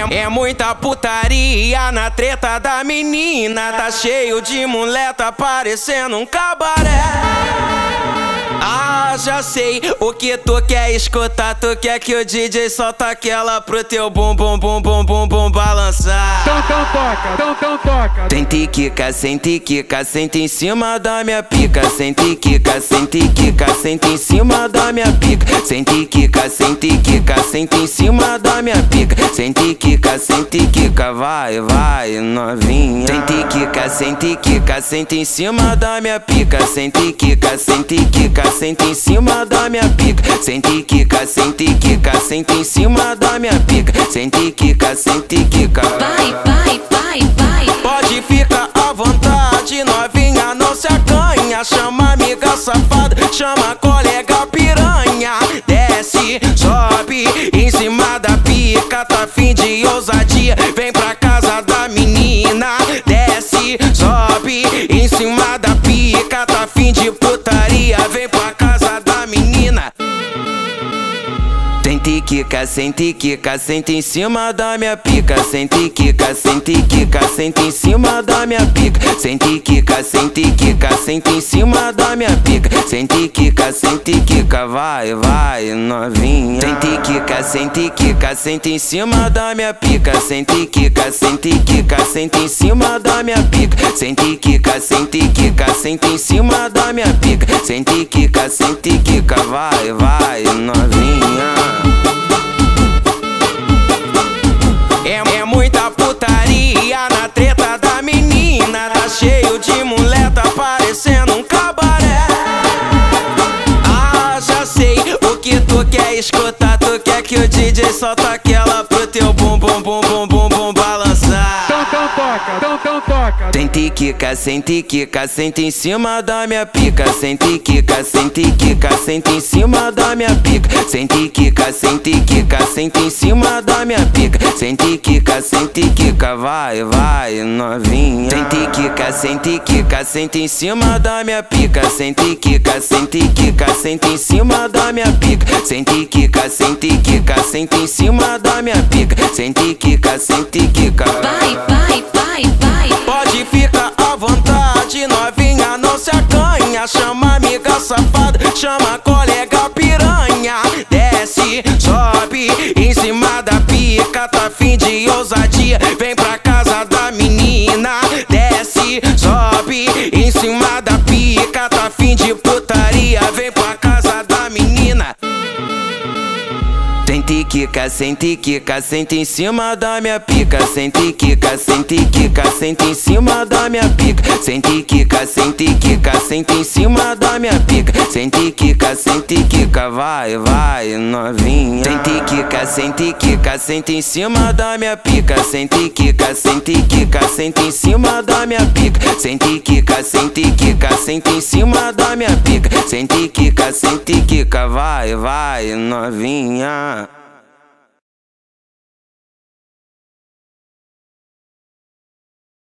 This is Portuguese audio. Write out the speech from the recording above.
É muita putaria na treta da menina. Tá cheio de muleta parecendo um cabaré. Ah, já sei o que tu quer escutar. Tu quer que o DJ solta aquela pro teu bum bum bum bum bum bum balançar. Então toca. Sente quica, sente quica, senta em cima da minha pica. Sente quica, senta em cima da minha pica. Sente quica, senta em cima da minha pica. Sente quica, vai novinha. Sente quica, senta em cima da minha pica. Sente quica, senta em cima da minha pica. Sente quica, senta em cima da minha pica. Sente quica, vai. Pode ficar à vontade, novinha, não se acanha. Chama amiga safada, chama colega piranha. Desce, sobe em cima da pica. Tá fim de ousadia, vem pra casa da menina. Desce, sobe em cima da pica. Tá fim de putaria, vem pra casa da menina. Sente quica, senta em cima da minha pica. Sente quica, senta em cima da minha pica. Sente quica, senta em cima da minha pica. Sente quica, vai novinha. Sente quica, senta em cima da minha pica. Sente quica, senta em cima da minha pica. Sente quica, senta em cima da minha pica. Sente quica, vai novinha. É muita putaria na treta da menina. Tá cheio de muleta parecendo um cabaré. Ah, já sei o que tu quer escutar. Tu quer que o DJ solta aquela pro teu bum bum bum bum bum bum balançar. Então toca. Sente quica, senta em cima da minha pica. Sente quica, senta em cima da minha pica. Sente quica, senta em cima da minha pica. Sente quica, vai novinha. Sente quica, senta em cima da minha pica. Sente quica, senta em cima da minha pica. Sente quica, senta em cima da minha pica. Sente quica, Vai. pode ficar à vontade, novinha, não se acanha. Chama amiga safada, chama colega piranha. Desce, sobe em cima da pica. Tá fim de ousadia, vem pra casa da menina. Desce, sobe em cima da pica. Tá fim de putaria, vem pra casa da menina. Sente quica, senta em cima da minha pica. Sente quica, senta em cima da minha pica. Sente quica, senta em cima da minha pica. Sente quica, vai novinha. Sente quica, senta em cima da minha pica. Sente quica, senta em cima da minha pica. Sente quica, senta em cima da minha pica. Sente quica, vai novinha.